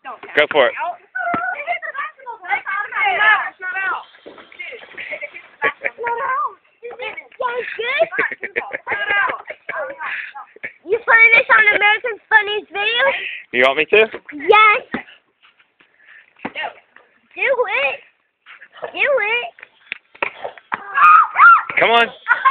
Go for it. You find this on American Funniest Videos? You want me to? Yes. Do it. Do it. Come on.